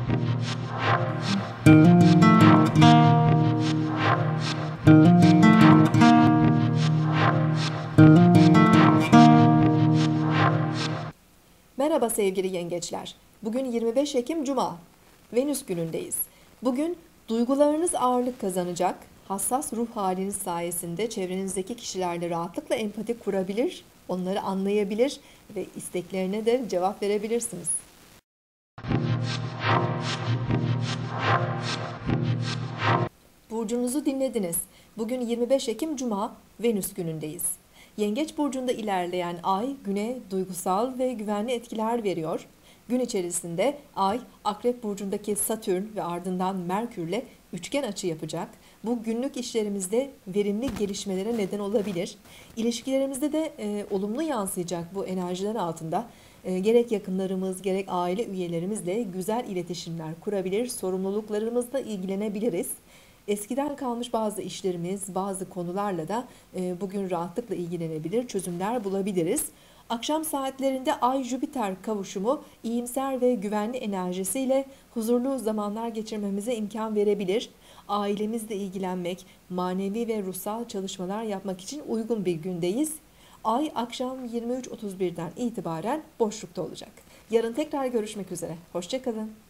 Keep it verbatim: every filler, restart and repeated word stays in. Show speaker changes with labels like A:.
A: Merhaba sevgili yengeçler. Bugün yirmi beş Ekim Cuma. Venüs günündeyiz. Bugün duygularınız ağırlık kazanacak. Hassas ruh haliniz sayesinde çevrenizdeki kişilerle rahatlıkla empati kurabilir, onları anlayabilir ve isteklerine de cevap verebilirsiniz. Burcunuzu dinlediniz. Bugün yirmi beş Ekim Cuma, Venüs günündeyiz. Yengeç burcunda ilerleyen ay güne duygusal ve güvenli etkiler veriyor. Gün içerisinde ay Akrep burcundaki Satürn ve ardından Merkür'le üçgen açı yapacak. Bu günlük işlerimizde verimli gelişmelere neden olabilir. İlişkilerimizde de e, olumlu yansıyacak bu enerjiler altında. E, gerek yakınlarımız gerek aile üyelerimizle güzel iletişimler kurabilir, sorumluluklarımızla ilgilenebiliriz. Eskiden kalmış bazı işlerimiz, bazı konularla da e, bugün rahatlıkla ilgilenebilir, çözümler bulabiliriz. Akşam saatlerinde Ay-Jüpiter kavuşumu iyimser ve güvenli enerjisiyle huzurlu zamanlar geçirmemize imkan verebilir. Ailemizle ilgilenmek, manevi ve ruhsal çalışmalar yapmak için uygun bir gündeyiz. Ay akşam yirmi üç otuz birden itibaren boşlukta olacak. Yarın tekrar görüşmek üzere. Hoşça kalın.